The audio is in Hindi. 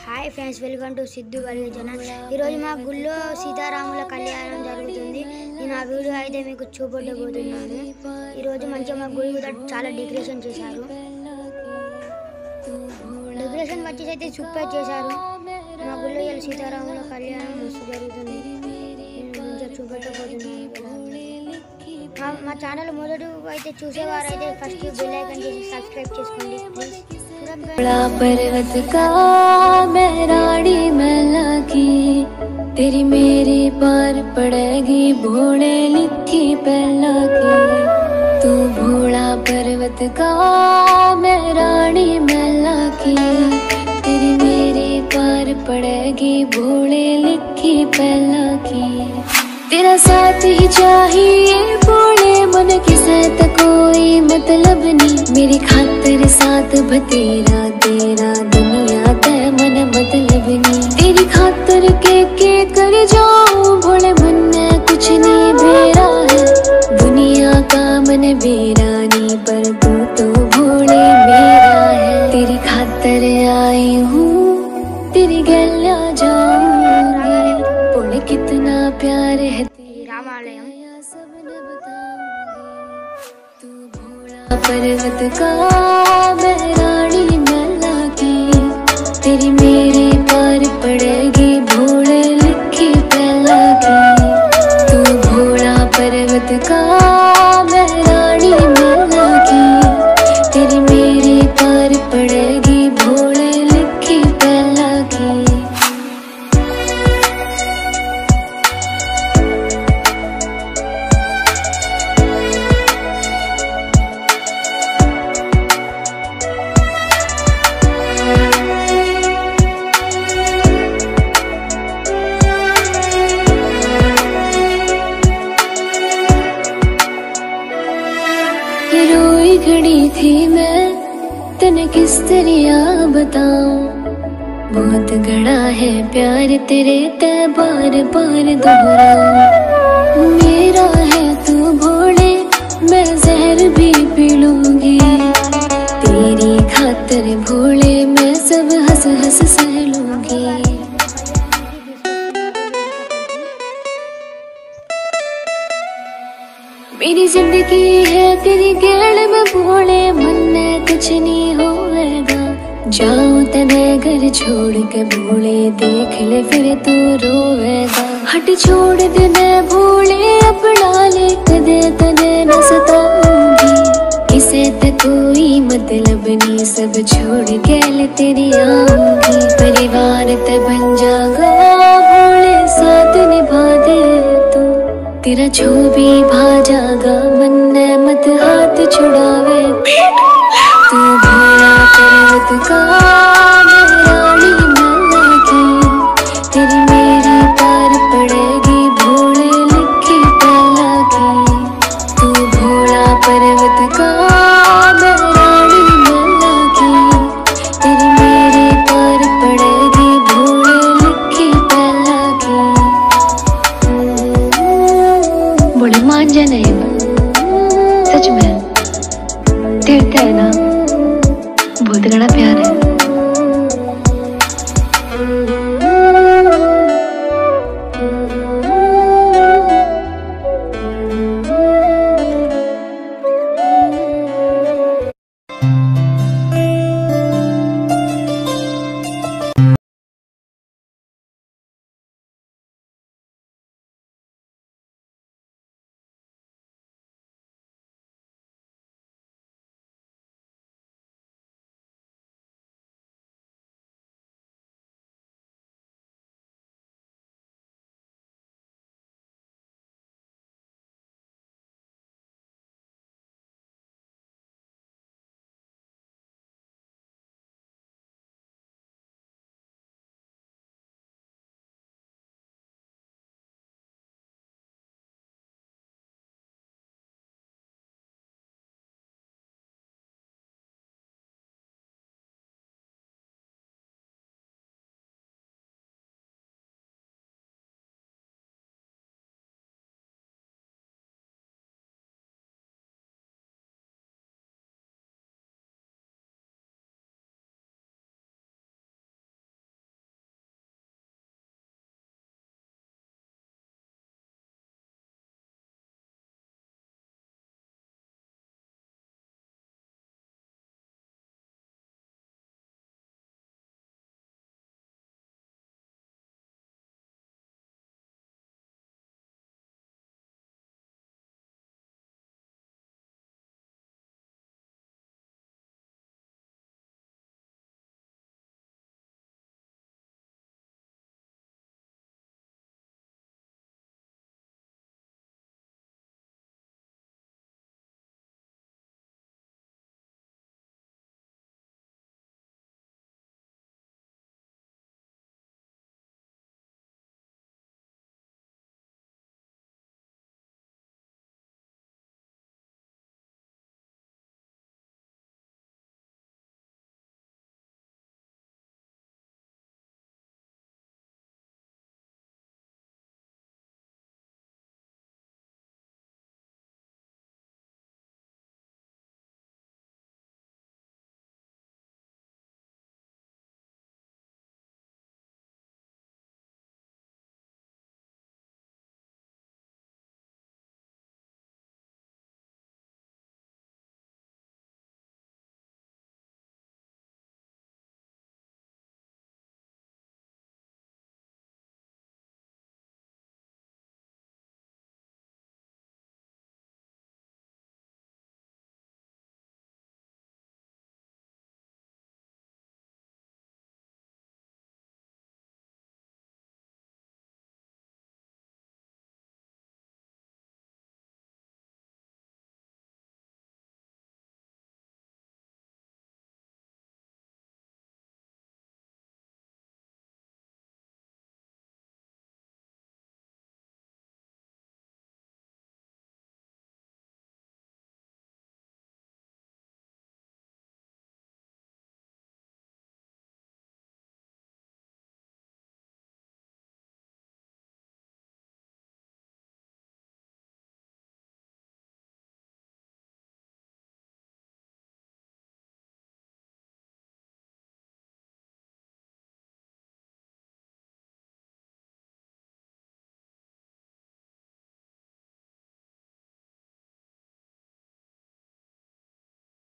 Hi friends, welcome to Siddhu Variya channel. ఈరోజు మా గుళ్ళో సీతారాముల కళ్యాణం జరుగుతుంది. నేను ఆ వీడియో అయితే మీకు చూపెట్టబోతున్నాను. ఈరోజు మంచిగా మా గుడి కూడా చాలా డెకరేషన్ చేశారు. డెకరేషన్ వచ్చేసి అయితే సూపర్ చేశారు. మా గుళ్ళో ఇలా సీతారాముల కళ్యాణం మస్తు జరుగుతుంది. నేను మంచిగా చూపెట్టబోతున్నాను. మా ఛానల్ మొదటి అయితే చూసేవారైతే ఫస్ట్ బెల్ ఐకాన్ చేసి సబ్స్క్రైబ్ చేసుకోండి ప్లీజ్. बड़ा पर्वत का मैं रानी मैला की, तेरी मेरी पार पड़ेगी भोले लिखी पहला की। तू भोला पर्वत का मैं रानी मैला की, तेरी मेरी पार पड़ेगी भोले लिखी पहला की। तेरा साथ ही चाहिए भोले मन किसे तो कोई मतलब नहीं, मेरी खातिर साथ बतेरा तेरा दुनिया ते मन मतलब नहीं। तेरी खातिर के कर जाऊं भोले मन में कुछ नहीं बेरा है, दुनिया का मन बेरा नहीं पर तू तो भोले मेरा है। तेरी खातिर आई हूँ तेरी गलिया जाऊंगी, भोले कितना प्यार है రామాలయం. पर्वत का मैं रानी मैला की, तेरी मेरी पार पड़ेगी भोले लिखी पहला की। तू भोला पर्वत का मैं रानी मैला की, तेरी मेरी पार पड़ेगी भोले लिखी पहला की। रोई खड़ी थी मैं तने किस तरह बताऊं, बहुत गड़ा है प्यार तेरे ते बार बार दोहराऊं। मेरा है तू भोले मैं जहर भी पी लूंगी, तेरी खातिर भोले मैं सब हंस हंस सह लूंगी। मेरी जिंदगी है तेरी गेड़ में भोले मन में कुछ नहीं होएगा, जाऊं तने घर छोड़ के भोले देख ले फिर तू रोएगा। हट छोड़ देने भोले अपना ले कदे तने न सताऊंगी, इसे तो कोई मतलब नहीं सब छोड़ के ले तेरी आऊंगी।